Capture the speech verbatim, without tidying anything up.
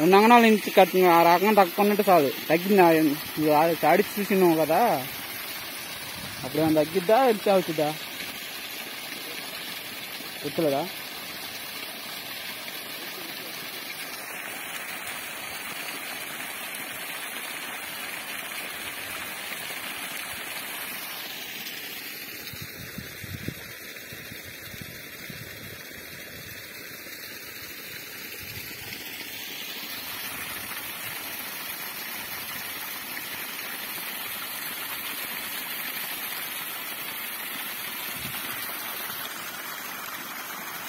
రెండు అంగనాలు ఇంటి కట్ ఆ రకంగా తక్కున్నట్టు కాదు తగ్గిందా చాడిచి చూసినావు కదా అప్పుడు ఏమైనా తగ్గిద్దా ఇచ్చా వచ్చిద్దా గుర్తులేదా